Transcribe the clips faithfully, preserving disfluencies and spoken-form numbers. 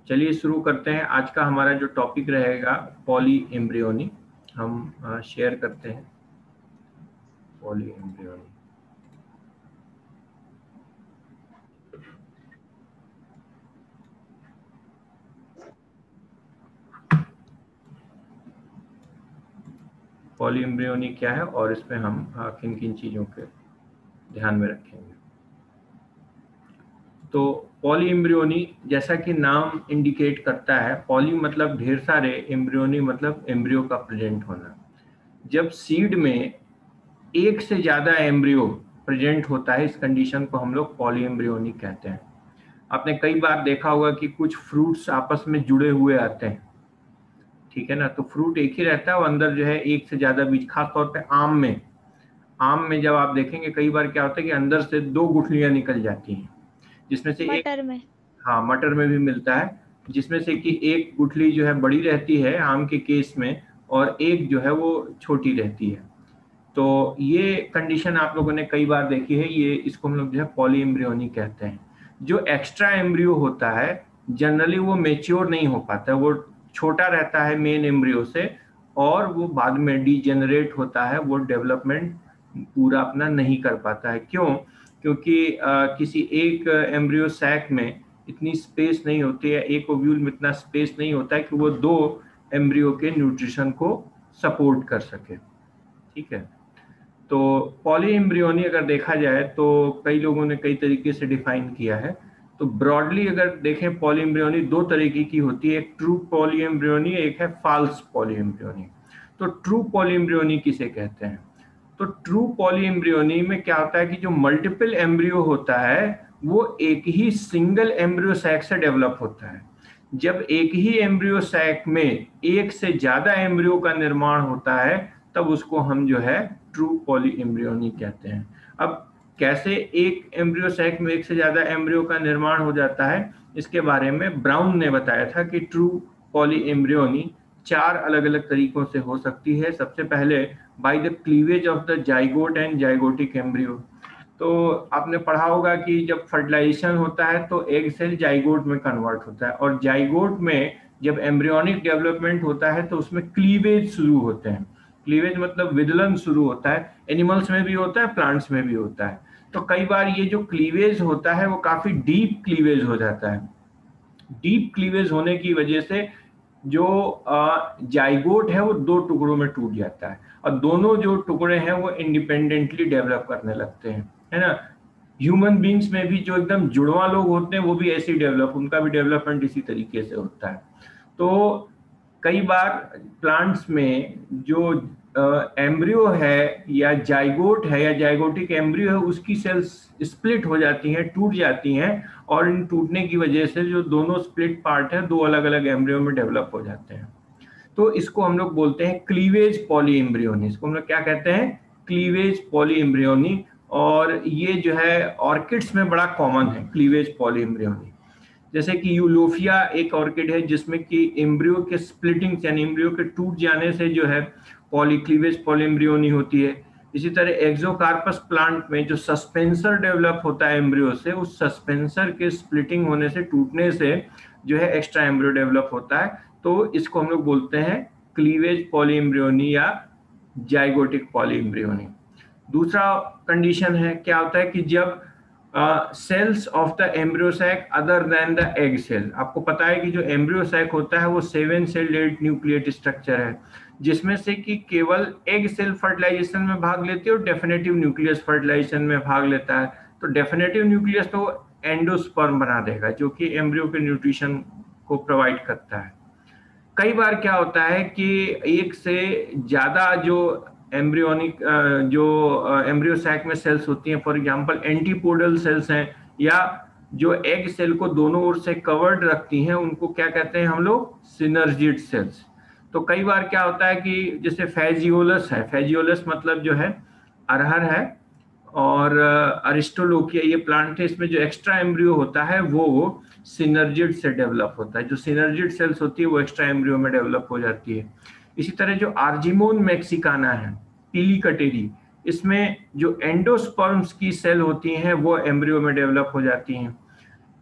चलिए शुरू करते हैं। आज का हमारा जो टॉपिक रहेगा पॉली एम्ब्रियोनी। हम शेयर करते हैं पॉली एम्ब्रियोनी। पॉली एम्ब्रियोनी क्या है और इसमें हम किन किन चीज़ों के ध्यान में रखेंगे। तो पॉली एम्ब्रियोनी जैसा कि नाम इंडिकेट करता है, पॉली मतलब ढेर सारे, एम्ब्रियोनी मतलब एम्ब्रियो का प्रेजेंट होना। जब सीड में एक से ज़्यादा एम्ब्रियो प्रेजेंट होता है, इस कंडीशन को हम लोग पॉली एम्ब्रियोनी कहते हैं। आपने कई बार देखा होगा कि कुछ फ्रूट्स आपस में जुड़े हुए आते हैं, ठीक है ना। तो फ्रूट एक ही रहता है और अंदर जो है एक से ज्यादा बीज, खास तौर पे आम में आम में जब आप देखेंगे कई बार क्या होता है कि अंदर से दो गुठलियां निकल जाती हैं, जिसमें से एक, मटर में हाँ मटर में भी मिलता है, जिसमें से कि एक गुठली जो है बड़ी रहती है आम के केस में और एक जो है वो छोटी रहती है। तो ये कंडीशन आप लोगों ने कई बार देखी है। ये इसको हम लोग जो है पॉली एम्ब्रियोनी कहते हैं। जो एक्स्ट्रा एम्ब्रियो होता है जनरली वो मेच्योर नहीं हो पाता है, वो छोटा रहता है मेन एम्ब्रियो से और वो बाद में डीजेनरेट होता है, वो डेवलपमेंट पूरा अपना नहीं कर पाता है। क्यों? क्योंकि आ, किसी एक एम्ब्रियो सैक में इतनी स्पेस नहीं होती है, एक ओव्यूल में इतना स्पेस नहीं होता है कि वो दो एम्ब्रियो के न्यूट्रिशन को सपोर्ट कर सके, ठीक है। तो पॉली एम्ब्रियोनी अगर देखा जाए तो कई लोगों ने कई तरीके से डिफाइन किया है। तो ब्रॉडली अगर देखें पॉली एम्ब्रियोनी दो तरीके की होती है, एक ट्रू पॉली एम्ब्रियोनी, एक है फॉल्स पॉली एम्ब्रियोनी। तो ट्रू पॉली एम्ब्रियोनी किसे कहते हैं? तो ट्रू पॉली एम्ब्रियोनी में क्या होता है कि जो मल्टीपल एम्ब्रियो होता है वो एक ही सिंगल एम्ब्रियो सैक से डेवलप होता है। जब एक ही एम्ब्रियो सैक में एक से ज्यादा एम्ब्रियो का निर्माण होता है तब उसको हम जो है ट्रू पॉली एम्ब्रियोनी कहते हैं। अब कैसे एक एम्ब्रियो सैक में एक से ज्यादा एम्ब्रियो का निर्माण हो जाता है, इसके बारे में ब्राउन ने बताया था कि ट्रू पॉली एम्ब्रियोनी चार अलग अलग तरीकों से हो सकती है। सबसे पहले by the cleavage of the zygote and zygotic embryo. तो आपने पढ़ा होगा कि जब फर्टिलाइजेशन होता है तो एग सेल जाइगोट में कन्वर्ट होता है और जाइगोट में जब एम्ब्रियोनिक डेवलपमेंट होता है तो उसमें क्लीवेज शुरू होते हैं। क्लीवेज मतलब विदलन शुरू होता है, एनिमल्स में भी होता है, प्लांट्स में भी होता है। तो कई बार ये जो क्लीवेज होता है वो काफी डीप क्लीवेज हो जाता है। डीप क्लीवेज होने की वजह से जो जाइगोट है वो दो टुकड़ों में टूट जाता है और दोनों जो टुकड़े हैं वो इंडिपेंडेंटली डेवलप करने लगते हैं, है ना। ह्यूमन बींग्स में भी जो एकदम जुड़वा लोग होते हैं वो भी ऐसे ही डेवलप, उनका भी डेवलपमेंट इसी तरीके से होता है। तो कई बार प्लांट्स में जो एम्ब्रियो है या जाइगोट है या जाइगोटिक एम्ब्रियो है उसकी सेल्स स्प्लिट हो जाती हैं, टूट जाती हैं और इन टूटने की वजह से जो दोनों स्प्लिट पार्ट है दो अलग अलग एम्ब्रियो में डेवलप हो जाते हैं। तो इसको हम लोग बोलते हैं क्लीवेज पॉली एम्ब्रियोनी। इसको हम लोग क्या कहते हैं? Cleavage polyembryony. और ये जो है ऑर्किड्स में बड़ा कॉमन है क्लीवेज पॉली एम्ब्रियोनी। जैसे कि यूलोफिया एक ऑर्किड है जिसमें कि एम्ब्रियो के स्प्लिटिंग यानी एम्ब्रियो के टूट जाने से जो है पॉली क्लीवेज पॉली एम्ब्रियोनी होती है। इसी तरह एक्सोकार्पस प्लांट में जो सस्पेंसर डेवलप होता है एम्ब्रियो से, उस सस्पेंसर के स्प्लिटिंग होने से, टूटने से जो है एक्स्ट्रा एम्ब्रियो डेवलप होता है। तो इसको हम लोग बोलते हैं क्लीवेज पॉली एम्ब्रियोनी या जाइगोटिक पॉली एम्ब्रियोनी। दूसरा कंडीशन है, क्या होता है कि जब cells of the embryo sac other than the egg cell. आपको पता है कि जो एम्ब्रियो सैक होता है वो सेवन सेल्ड न्यूक्लिएट स्ट्रक्चर है जिसमें से कि केवल एग सेल फर्टिलाइजेशन में भाग लेती है और डेफिनेटिव न्यूक्लियस फर्टिलाइजेशन में भाग लेता है। तो डेफिनेटिव न्यूक्लियस तो एंडोस्पर्म बना देगा जो कि एम्ब्रियो के न्यूट्रिशन को प्रोवाइड करता है। कई बार क्या होता है कि एक से ज्यादा जो एम्ब्रियोनिक जो एम्ब्रियो सैक में सेल्स होती हैं, फॉर एग्जांपल एंटीपोडल सेल्स हैं या जो एग सेल को दोनों ओर से कवर्ड रखती हैं, उनको क्या कहते हैं हम लोग? Synergid cells. तो कई बार क्या होता है कि जैसे फेजियोलस है, फेजियोलस मतलब जो है अरहर है, और अरिस्टोलोकिया ये प्लांट है, इसमें जो एक्स्ट्रा एम्ब्रियो होता है वो सिनर्जिड से डेवलप होता है। जो सिनर्जिड सेल्स होती है वो एक्स्ट्रा एम्ब्रियो में डेवलप हो जाती है। इसी तरह जो आर्जिमोन मैक्सिकाना है, पीली कटेरी, इसमें जो एंडोस्पर्म्स की सेल होती हैं वो एम्ब्रियो में डेवलप हो जाती हैं।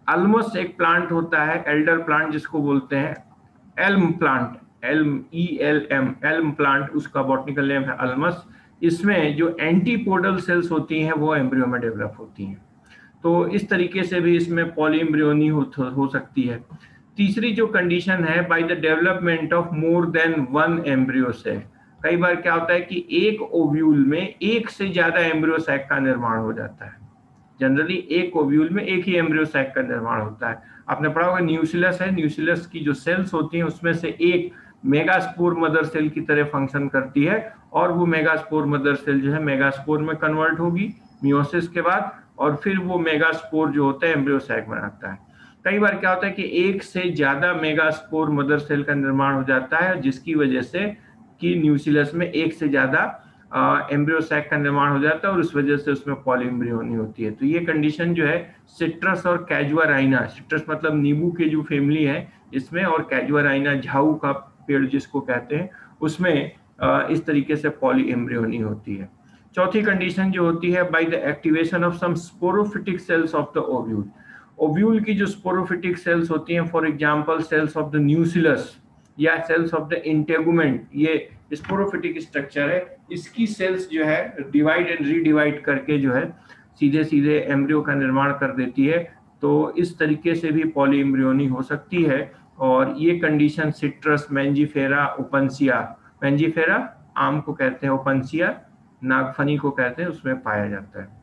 अल्मस एक प्लांट होता है, एल्डर प्लांट जिसको बोलते हैं, elm plant, elm E L M, elm plant, उसका बॉटनिकल नेम है अल्मस। इसमें जो एंटीपोडल सेल्स होती हैं वो एम्ब्रियो में डेवलप होती हैं। तो इस तरीके से भी इसमें पॉलीएम्ब्रियोनी हो, हो सकती है। तीसरी जो कंडीशन है, by the development of more than one embryo sac. कई बार क्या होता है कि एक ओव्यूल में एक से ज्यादा एम्ब्रियो सैक का निर्माण हो जाता है। जनरली एक ओव्यूल में एक ही एम्ब्रियो सैक का निर्माण होता है। आपने पढ़ा होगा न्यूसिलस है, न्यूसिलस की जो सेल्स होती हैं उसमें से एक मेगास्पोर मदर सेल की तरह फंक्शन करती है, और वो मेगास्पोर मदर सेल जो है मेगास्पोर में कन्वर्ट होगी मियोसिस के बाद, और फिर वो मेगास्पोर जो होता है एम्ब्रियो सैक बनाता है। कई बार क्या होता है कि एक से ज्यादा मेगास्पोर मदर सेल का निर्माण हो जाता है, जिसकी वजह से कि न्यूसिलस में एक से ज्यादा एम्ब्रियो सैक का निर्माण हो जाता है और उस वजह से उसमें पॉलीएम्ब्रियोनी होती है। तो ये कंडीशन जो है सिट्रस और कैजुआराइना, सिट्रस मतलब नींबू के जो फैमिली है इसमें, और कैजुआराइना झाऊ का पेड़ जिसको कहते हैं, उसमें इस तरीके से पॉलीएम्ब्रियोनी होती है। चौथी कंडीशन जो होती है, by the activation of some sporophytic cells of the ovule. Ovule की जो स्पोरोफिटिक सेल्स होती हैं, for example cells of the nucellus या सेल्स ऑफ द इंटेगुमेंट, ये स्पोरोफिटिक स्ट्रक्चर है, इसकी सेल्स जो है डिवाइड एंड रीडिवाइड करके जो है सीधे सीधे एम्ब्रियो का निर्माण कर देती है। तो इस तरीके से भी पॉलीएम्ब्रियोनी हो सकती है, और ये condition Citrus, Mangifera, Opuntia, Mangifera आम को कहते हैं, ओपनसिया नागफनी को कहते हैं, उसमें पाया जाता है।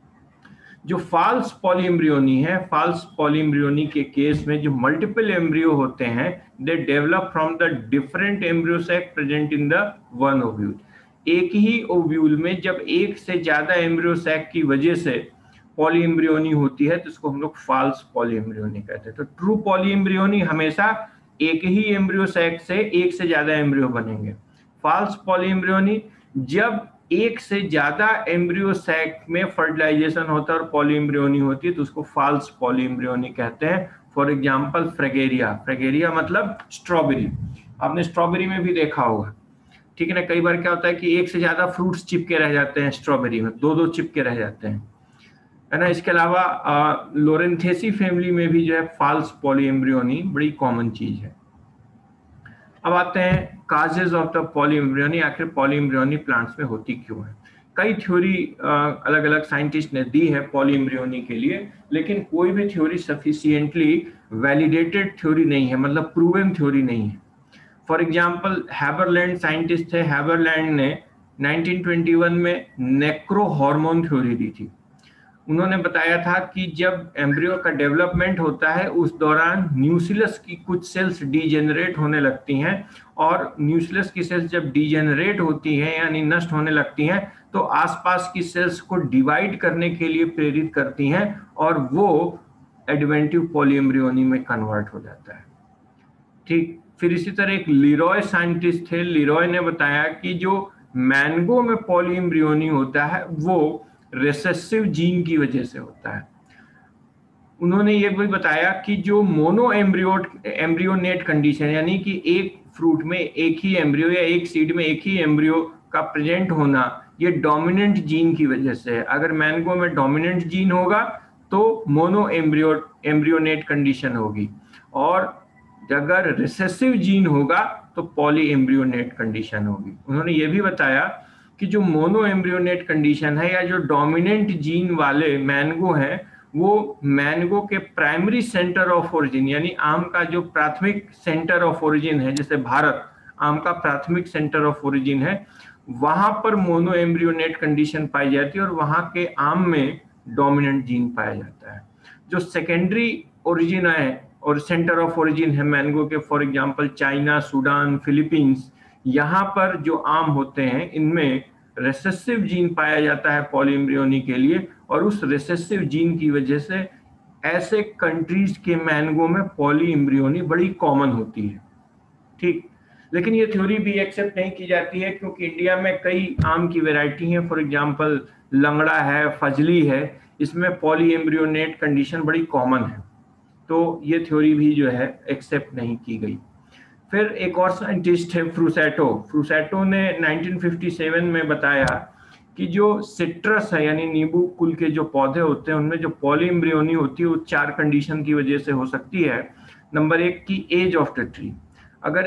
जो फाल्स पॉलीएम्ब्रियोनी है, फाल्स पॉलीएम्ब्रियोनी के केस में जो मल्टीपल एम्ब्रियो होते हैं, they develop from the different embryo sac present in the one ovule. एक ही ओव्यूल में जब एक से ज्यादा एम्ब्रियो सैक की वजह से पॉलीएम्ब्रियोनी होती है तो इसको हम लोग फाल्स पॉलीएम्ब्रियोनी कहते हैं। तो ट्रू पॉलीएम्ब्रियोनी हमेशा एक ही एम्ब्रियो सैक से एक से ज्यादा एम्ब्रियो बनेंगे। फाल्स पॉलीएम्ब्रियोनी जब एक से ज्यादा एम्ब्रियो सैक में फर्टिलाइजेशन होता है और पॉलीएम्ब्रियोनी होती है तो उसको फाल्स पॉलीएम्ब्रियोनी कहते हैं। फॉर एग्जांपल फ्रेगेरिया, फ्रेगेरिया मतलब स्ट्रॉबेरी, आपने स्ट्रॉबेरी में भी देखा होगा, ठीक है ना। कई बार क्या होता है कि एक से ज्यादा फ्रूट्स चिपके रह जाते हैं स्ट्रॉबेरी में, दो दो चिपके रह जाते हैं, है ना। इसके अलावा लोरेंथेसी फैमिली में भी जो है फाल्स पॉलीएम्ब्रियोनी बड़ी कॉमन चीज है। अब आते हैं काजेज ऑफ द पॉलीएम्ब्रियोनी, आखिर पॉलीएम्ब्रियोनी प्लांट्स में होती क्यों है। कई थ्योरी अलग अलग साइंटिस्ट ने दी है पॉलीएम्ब्रियोनी के लिए, लेकिन कोई भी थ्योरी सफिशिएंटली वैलिडेटेड थ्योरी नहीं है, मतलब प्रूवन थ्योरी नहीं है। फॉर एग्जांपल हैबरलैंड साइंटिस्ट थे, हैबरलैंड ने नाइनटीन ट्वेंटी वन में नेक्रो हार्मोन थ्योरी दी थी। उन्होंने बताया था कि जब एम्ब्रियो का डेवलपमेंट होता है उस दौरान न्यूसिलस की कुछ सेल्स डीजेनरेट होने लगती हैं, और न्यूसिलस की सेल्स जब डीजेनरेट होती हैं यानी नष्ट होने लगती हैं तो आसपास की सेल्स को डिवाइड करने के लिए प्रेरित करती हैं और वो एडवेंटिव पॉलीएम्ब्रियोनी में कन्वर्ट हो जाता है। ठीक, फिर इसी तरह एक लिरॉय साइंटिस्ट थे, लिरॉय ने बताया कि जो मैंगो में पॉलीएम्ब्रियोनी होता है वो रिसेसिव जीन की वजह से होता है। उन्होंने ये भी बताया कि जो मोनो एम्ब्रियो एम्ब्रियोनेट कंडीशन, यानी कि एक फ्रूट में एक ही एम्ब्रियो या एक सीड में एक ही एम्ब्रियो का प्रेजेंट होना, ये डोमिनेंट जीन की वजह से है। अगर मैंगो में डोमिनेंट जीन होगा तो मोनो एम्ब्रियो एम्ब्रियोनेट कंडीशन होगी, और अगर रिसेसिव जीन होगा तो पॉली एम्ब्रियोनेट कंडीशन होगी। उन्होंने ये भी बताया कि जो मोनो एम्ब्रियोनेट कंडीशन है या जो डोमिनेंट जीन वाले मैंगो हैं वो मैंगो के प्राइमरी सेंटर ऑफ ओरिजिन, यानी आम का जो प्राथमिक सेंटर ऑफ ओरिजिन है, जैसे भारत आम का प्राथमिक सेंटर ऑफ ओरिजिन है, वहां पर मोनो एम्ब्रियोनेट कंडीशन पाई जाती है और वहां के आम में डोमिनेंट जीन पाया जाता है। जो सेकेंडरी ओरिजिन है और सेंटर ऑफ ओरिजिन है मैंगो के, for example China, Sudan, Philippines, यहाँ पर जो आम होते हैं इनमें रिसेसिव जीन पाया जाता है पॉलीएम्ब्रियोनी के लिए, और उस रिसेसिव जीन की वजह से ऐसे कंट्रीज के मैंगो में पॉलीएम्ब्रियोनी बड़ी कॉमन होती है। ठीक, लेकिन ये थ्योरी भी एक्सेप्ट नहीं की जाती है क्योंकि इंडिया में कई आम की वैरायटी हैं, फॉर एग्जांपल लंगड़ा है, फजली है, इसमें पॉलीएम्ब्रियोनेट कंडीशन बड़ी कॉमन है, तो ये थ्योरी भी जो है एक्सेप्ट नहीं की गई। फिर एक और साइंटिस्ट है फ्रूसेटो, फ्रूसेटो ने नाइनटीन फिफ्टी सेवन में बताया कि जो सिट्रस है यानी नींबू कुल के जो पौधे होते हैं उनमें जो पॉलीएम्ब्रियोनी होती है वो चार कंडीशन की वजह से हो सकती है। नंबर एक की एज ऑफ द ट्री, अगर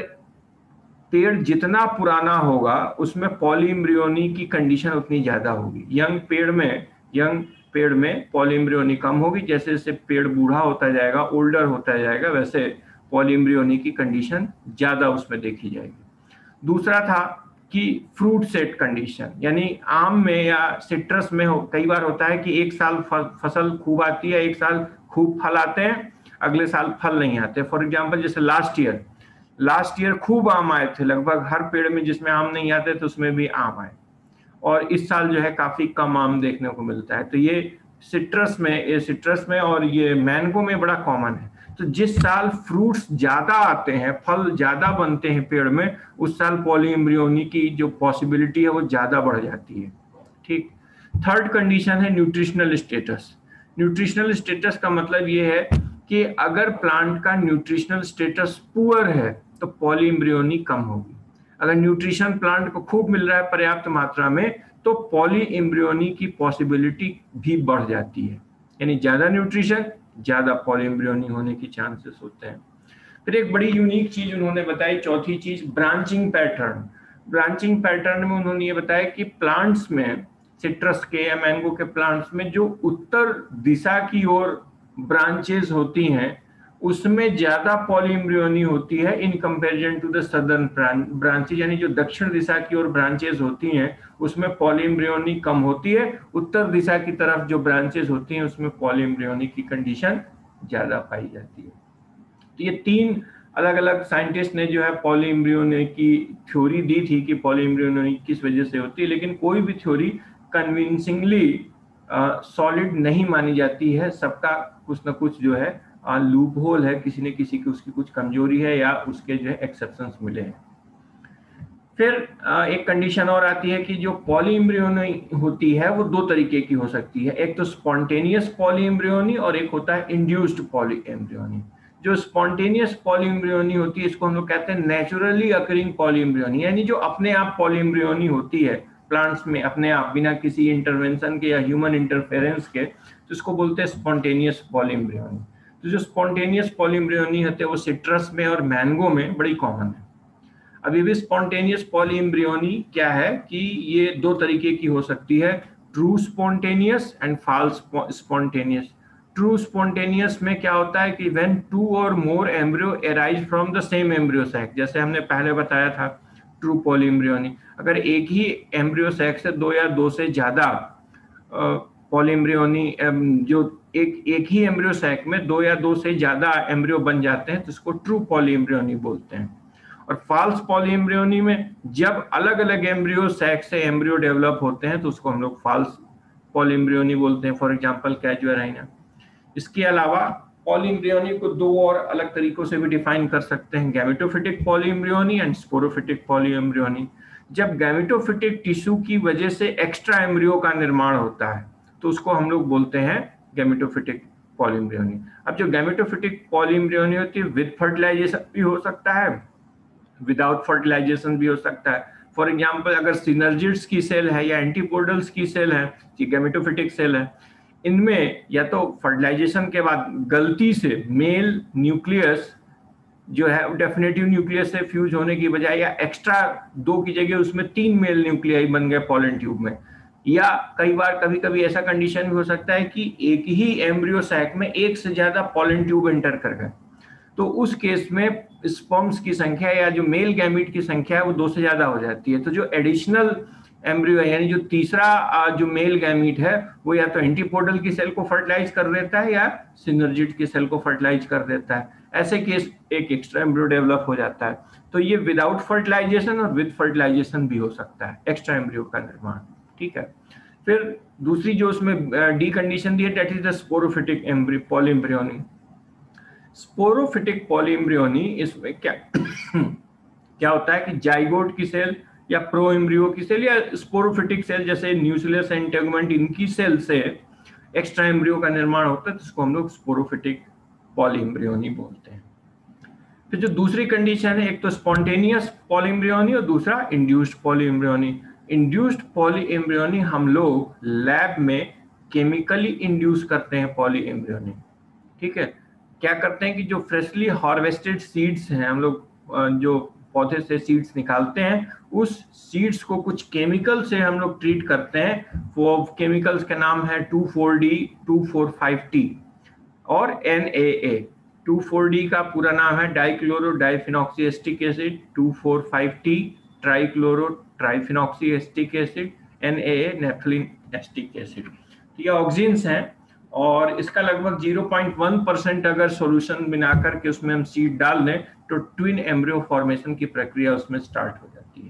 पेड़ जितना पुराना होगा उसमें पॉलीएम्ब्रियोनी की कंडीशन उतनी ज्यादा होगी। यंग पेड़ में यंग पेड़ में पॉलीएम्ब्रियोनी कम होगी, जैसे जैसे पेड़ बूढ़ा होता जाएगा, ओल्डर होता जाएगा, वैसे पॉलीएम्ब्रियोनी की कंडीशन ज्यादा उसमें देखी जाएगी। दूसरा था कि फ्रूट सेट कंडीशन, यानी आम में या सिट्रस में हो, कई बार होता है कि एक साल फसल खूब आती है, एक साल खूब फल आते हैं, अगले साल फल नहीं आते। फॉर एग्जांपल जैसे लास्ट ईयर लास्ट ईयर खूब आम आए थे, लगभग हर पेड़ में जिसमें आम नहीं आते थे उसमें भी आम आए, और इस साल जो है काफी कम आम देखने को मिलता है। तो ये सिट्रस में ये सिट्रस में और ये मैंगो में बड़ा कॉमन है। तो जिस साल फ्रूट्स ज्यादा आते हैं, फल ज्यादा बनते हैं पेड़ में, उस साल पॉलीएम्ब्रियोनी की जो पॉसिबिलिटी है वो ज्यादा बढ़ जाती है। ठीक। थर्ड कंडीशन है न्यूट्रिशनल स्टेटस। न्यूट्रिशनल स्टेटस का मतलब ये है कि अगर प्लांट का न्यूट्रिशनल स्टेटस पुअर है तो पॉलीएम्ब्रियोनी कम होगी। अगर न्यूट्रिशन प्लांट को खूब मिल रहा है पर्याप्त मात्रा में तो पॉलीएम्ब्रियोनी की पॉसिबिलिटी भी बढ़ जाती है, यानी ज्यादा न्यूट्रिशन ज्यादा पॉलीएम्ब्रियोनी होने की चांसेस होते हैं। फिर एक बड़ी यूनिक चीज उन्होंने बताई, चौथी चीज, ब्रांचिंग पैटर्न। ब्रांचिंग पैटर्न में उन्होंने ये बताया कि प्लांट्स में, सिट्रस के या मैंगो के प्लांट्स में जो उत्तर दिशा की ओर ब्रांचेस होती हैं उसमें ज्यादा पॉलीएम्ब्रियोनी होती है in comparison to the southern branches, यानी जो दक्षिण दिशा की ओर ब्रांचेस होती हैं उसमें पॉलीएम्ब्रियोनी कम होती है, उत्तर दिशा की तरफ जो ब्रांचेस होती हैं उसमें पॉलीएम्ब्रियोनी की कंडीशन ज्यादा पाई जाती है। तो ये तीन अलग अलग साइंटिस्ट ने जो है पॉलीएम्ब्रियोनी की थ्योरी दी थी कि पॉलीएम्ब्रियोनी किस वजह से होती है, लेकिन कोई भी थ्योरी कन्विंसिंगली सॉलिड नहीं मानी जाती है, सबका कुछ ना कुछ जो है लूप होल है, किसी न किसी की उसकी कुछ कमजोरी है या उसके जो है एक्सेप्शंस मिले हैं। फिर एक कंडीशन और आती है कि जो पॉलीएम्ब्रियोनी होती है वो दो तरीके की हो सकती है, एक तो स्पॉन्टेनियस पॉलीएम्ब्रियोनी और एक होता है इंड्यूस्ड पॉलीएम्ब्रियोनी। जो स्पॉन्टेनियस पॉलीएम्ब्रियोनी होती है इसको हम लोग कहते हैं नेचुरली अकरिंग पॉलीएम्ब्रियोनी, यानी जो अपने आप पॉलीएम्ब्रियोनी होती है प्लांट्स में अपने आप बिना किसी इंटरवेंशन के या ह्यूमन इंटरफेरेंस के, तो इसको बोलते हैं स्पॉन्टेनियस पॉलीएम्ब्रियोनी। तो जो स्पॉन्टेनियस पॉलीएम्ब्रियोनी होते हैं वो सिट्रस में और मैंगो में बड़ी कॉमन है। अभी भी स्पॉन्टेनियस पॉलीएम्ब्रियोनी क्या है कि ये दो तरीके की हो सकती है, true spontaneous and false spontaneous. True spontaneous में क्या होता है कि when two or more embryo arise from the same embryo sac, जैसे हमने पहले बताया था ट्रू पॉलीएम्ब्रियोनी, अगर एक ही एम्ब्रियो सैक से दो या दो से ज्यादा पॉलीएम्ब्रियोनी जो एक एक ही एम्ब्रियो सैक में दो या दो से ज्यादा एम्ब्रियो बन जाते हैं तो इसको ट्रू पॉलीएम्ब्रियोनी बोलते हैं। और फॉल्स पॉलीएम्ब्रियोनी में जब अलग अलग एम्ब्रियो सैक से एम्ब्रियो डेवलप होते हैं तो उसको हम लोग फॉल्स पॉलीएम्ब्रियोनी बोलते हैं, फॉर एग्जांपल कैजुएराइना। इसके अलावा पॉलीएम्ब्रियोनी को दो और अलग तरीकों से भी डिफाइन कर सकते हैं, gametophytic polyembryony and sporophytic polyembryony. जब गैमेटोफिटिक टिश्यू की वजह से एक्स्ट्रा एम्ब्रियो का निर्माण होता है तो उसको हम लोग बोलते हैं गैमेटोफिटिक पॉलीएम्ब्रियोनी। अब जो गैमेटोफिटिक पॉलीएम्ब्रियोनी होती है विद फर्टिलाइजेशन भी हो सकता है, विदाउट फर्टिलाइजेशन भी हो सकता है। फॉर एग्जांपल अगर सिनर्जिड्स की सेल है या एंटीपोडल्स की सेल है, ये गैमेटोफिटिक सेल है, इनमें या तो फर्टिलाइजेशन के बाद गलती से मेल न्यूक्लियस जो है डेफिनेटिव न्यूक्लियस से फ्यूज होने की बजाय या एक्स्ट्रा दो की जगह उसमें तीन मेल न्यूक्लियाई बन गए पॉलन ट्यूब में, या कई बार कभी कभी ऐसा कंडीशन भी हो सकता है कि एक ही एम्ब्रियो सैक में एक से ज्यादा पॉलन ट्यूब एंटर कर गए, तो उस केस में स्पर्म्स की संख्या या जो मेल गैमीट की संख्या है वो दो से ज्यादा हो जाती है। तो जो एडिशनल एम्ब्रियो है यानी जो तीसरा जो मेल गैमीट है वो या तो एंटीपोडल की सेल को फर्टिलाइज कर देता है या सिनर्जिड की सेल को फर्टिलाइज कर देता है। ऐसे केस एक एक्स्ट्रा एम्ब्रियो डेवलप हो जाता है। तो ये विदाउट फर्टिलाइजेशन और विद फर्टिलाइजेशन भी हो सकता है एक्स्ट्रा एम्ब्रियो का निर्माण। ठीक है। फिर दूसरी जो उसमें डी कंडीशन दी है that is the sporophytic embryo polyembryony. Sporophytic polyembryony इसमें क्या क्या होता है कि जाइगोट की सेल या प्रो एम्ब्रियो की सेल या स्पोरोफिटिक सेल जैसे न्यूक्लियस एंड इंटेगुमेंट इनकी सेल से एक्स्ट्रा एम्ब्रियो का निर्माण होता है, तो इसको हम लोग स्पोरोफिटिक पॉलीएम्ब्रियोनी बोलते हैं। फिर जो दूसरी कंडीशन है एक तो स्पॉन्टेनियस पॉलीएम्ब्रियोनी और दूसरा induced polyembryony. Induced polyembryony हम लोग लैब में केमिकली इंड्यूस करते हैं पॉली एम्ब्रियोनी, ठीक है। क्या करते हैं कि जो फ्रेशली हार्वेस्टेड सीड्स हैं, हम लोग जो पौधे से सीड्स निकालते हैं, उस सीड्स को कुछ केमिकल से हम लोग ट्रीट करते हैं। वो केमिकल्स का नाम है two four D, two four five T और N A A. Two four D का पूरा नाम है dichloro diphenoxy acetic acid, two four five T trichloro triphenoxy acetic acid, N A A naphthalene acetic acid. तो ये auxins हैं और इसका लगभग ज़ीरो पॉइंट वन परसेंट अगर सॉल्यूशन बना करके उसमें हम सीड डाल दें तो ट्विन एम्ब्रियो फॉर्मेशन की प्रक्रिया उसमें स्टार्ट हो जाती है।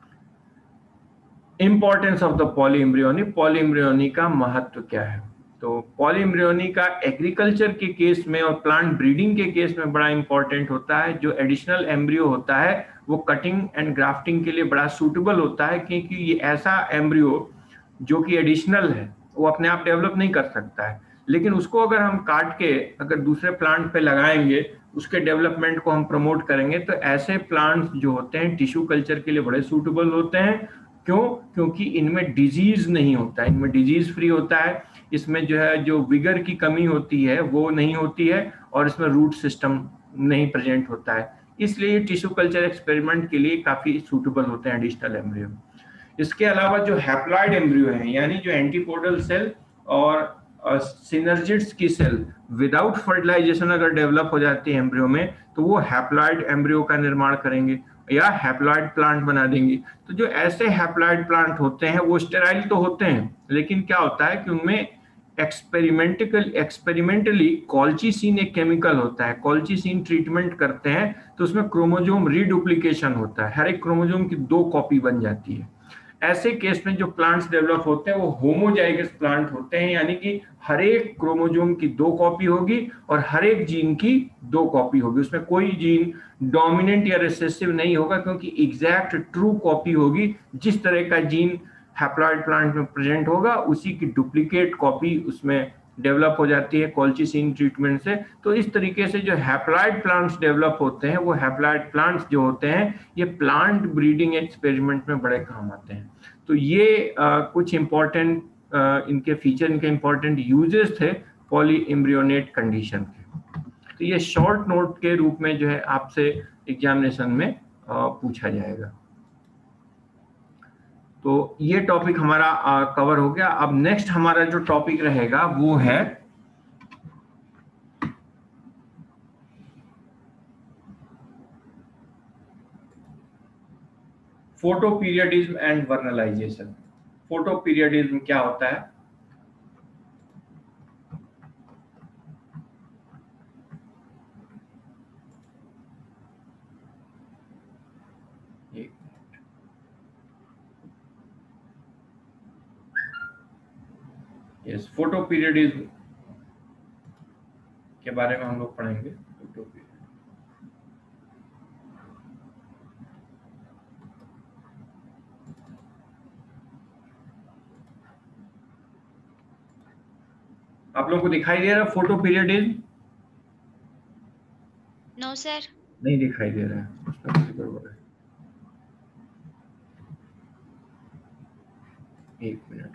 Importance of the polyembryony, polyembryony का महत्व क्या है? तो पॉली एम्ब्रियोनी का एग्रीकल्चर के केस में और प्लांट ब्रीडिंग के केस में बड़ा इंपॉर्टेंट होता है। जो एडिशनल एम्ब्रियो होता है वो कटिंग एंड ग्राफ्टिंग के लिए बड़ा सूटेबल होता है, क्योंकि ये ऐसा एम्ब्रियो जो कि एडिशनल है, वो अपने आप डेवलप नहीं कर सकता है, लेकिन उसको अगर हम काट के अगर दूसरे प्लांट पे लगाएंगे, उसके डेवलपमेंट को हम प्रमोट करेंगे, तो ऐसे प्लांट्स जो होते हैं टिश्यू कल्चर के लिए बड़े सूटेबल होते हैं। क्यों? क्योंकि इनमें डिजीज नहीं होता है, इनमें डिजीज फ्री होता है, इसमें जो है जो विगर की कमी होती है वो नहीं होती है, और इसमें रूट सिस्टम नहीं प्रेजेंट होता है। इसलिए टिश्यू कल्चर एक्सपेरिमेंट के लिए काफी सूटेबल होते हैं एडिशनल एम्ब्रियो। इसके अलावा जो हैप्लॉइड एम्ब्रियो हैं, यानी जो एंटीपोडल सेल और सिनर्जिड्स की सेल विदाउट फर्टिलाइजेशन अगर डेवलप हो जाती है एम्ब्रियो में, तो वो हैप्लॉइड एम्ब्रियो का निर्माण करेंगे या हैप्लॉइड प्लांट बना देंगे। तो जो ऐसे हैप्लॉइड प्लांट होते हैं वो स्टेराइल तो होते हैं, लेकिन क्या होता है कि उनमें एक्सपेरिमेंटल एक्सपेरिमेंटली कॉल्चिसिन एक केमिकल होता है, कॉल्चिसिन ट्रीटमेंट करते हैं तो उसमें क्रोमोजोम रीडुप्लीकेशन होता है, हर एक क्रोमोजोम की दो कॉपी बन जाती है। ऐसे केस में जो प्लांट्स डेवलप होते हैं वो होमोजाइगस प्लांट होते हैं, यानी कि हर एक क्रोमोजोम की दो कॉपी होगी और हर एक जीन की दो कॉपी होगी, उसमें कोई जीन डोमिनेंट या रिसेसिव नहीं होगा, क्योंकि एग्जैक्ट ट्रू कॉपी होगी। जिस तरह का जीन हैप्लॉइड प्लांट में प्रेजेंट होगा उसी की डुप्लीकेट कॉपी उसमें डेवलप हो जाती है कॉल्चिसिन ट्रीटमेंट से। तो इस तरीके से जो हैप्लॉइड प्लांट्स डेवलप होते हैं, वो हैप्लॉइड प्लांट्स जो होते हैं ये प्लांट ब्रीडिंग एक्सपेरिमेंट में बड़े काम आते हैं। तो ये आ, कुछ इंपॉर्टेंट इनके फीचर, इनके इंपॉर्टेंट यूजेस थे पॉली एम्ब्रियोनेट कंडीशन के। तो ये शॉर्ट नोट के रूप में जो है आपसे एग्जामिनेशन में आ, पूछा जाएगा। तो ये टॉपिक हमारा कवर हो गया। अब नेक्स्ट हमारा जो टॉपिक रहेगा वो है photoperiodism and vernalization. Photoperiodism क्या होता है? यस, फोटो पीरियडिज्म के बारे में हम लोग पढ़ेंगे। फोटो पीरियड आप लोगों को दिखाई दे रहा है फोटो पीरियडिज्म? नो सर, नहीं दिखाई दे रहा है, उसमें कुछ गड़बड़ है। एक मिनट,